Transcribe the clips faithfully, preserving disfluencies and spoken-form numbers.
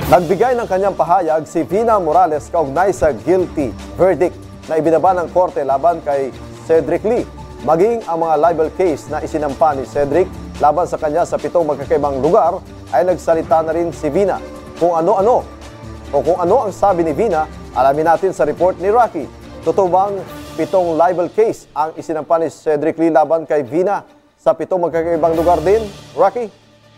Nagbigay ng kanyang pahayag si Vina Morales kaugnay sa guilty verdict na ibinaba ng korte laban kay Cedric Lee, maging ang mga libel case na isinampa ni Cedric laban sa kanya sa pitong magkakaibang lugar ay nagsalita na rin si Vina. Kung ano-ano o kung ano ang sabi ni Vina, alamin natin sa report ni Rocky. Totoo bang pitong libel case ang isinampa ni Cedric Lee laban kay Vina sa pitong magkakaibang lugar din? Rocky?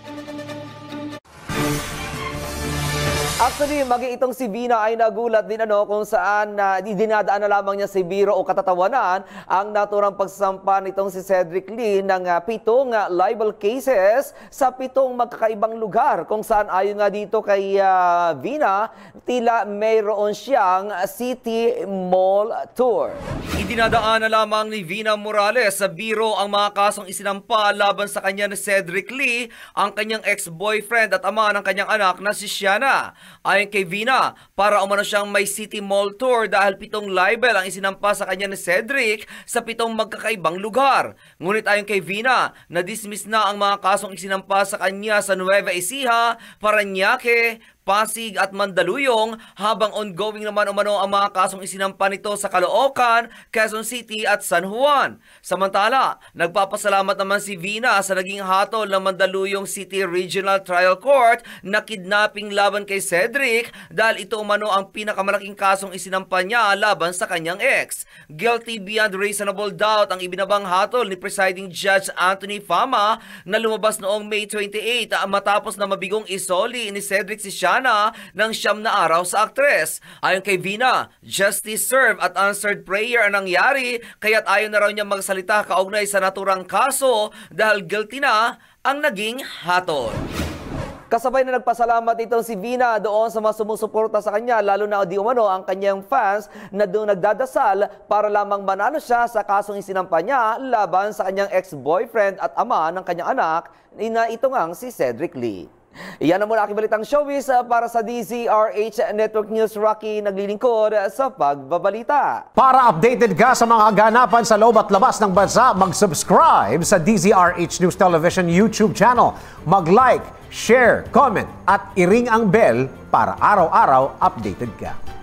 Actually, maging itong si Vina ay nagulat din ano kung saan uh, dinadaan na lamang niya si biro o katatawanan ang naturang pagsasampa nitong si Cedric Lee ng uh, pitong uh, libel cases sa pitong magkakaibang lugar kung saan ayon nga dito kay uh, Vina, tila mayroon siyang city mall tour. Idinadaan na lamang ni Vina Morales sa biro ang mga kasong isinampa laban sa kanya ni Cedric Lee, ang kanyang ex-boyfriend at ama ng kanyang anak na si Siana. Ayon kay Vina, para umano siyang may city mall tour dahil pitong libel ang isinampa sa kanya ni Cedric sa pitong magkakaibang lugar. Ngunit ayon kay Vina, na-dismiss na ang mga kasong isinampa sa kanya sa Nueva Ecija, Parañaque, Pasig at Mandaluyong, habang ongoing naman umano ang mga kasong isinampa nito sa Caloocan, Quezon City at San Juan. Samantala, nagpapasalamat naman si Vina sa naging hatol ng Mandaluyong City Regional Trial Court na kidnapping laban kay Cedric dahil ito umano ang pinakamalaking kasong isinampa niya laban sa kanyang ex. Guilty beyond reasonable doubt ang ibinabang hatol ni Presiding Judge Anthony Fama na lumabas noong May twenty-eight matapos na mabigong isoli ni Cedric si na ng siyam na araw sa aktres. Ayon kay Vina, justice served at answered prayer ang nangyari, kaya't ayon na raw niya magsalita kaugnay sa naturang kaso dahil guilty na ang naging hatol. Kasabay na nagpasalamat itong si Vina doon sa mga sumusuporta sa kanya, lalo na di umano ang kanyang fans na doon nagdadasal para lamang manalo siya sa kasong isinampa niya laban sa kanyang ex-boyfriend at ama ng kanyang anak na ito ngang si Cedric Lee. Iyan na muna aking balitang showbiz para sa D Z R H Network News. Rocky naglilingkod sa pagbabalita. Para updated ka sa mga ganapan sa loob at labas ng bansa, mag-subscribe sa D Z R H News Television YouTube channel. Mag-like, share, comment at i-ring ang bell para araw-araw updated ka.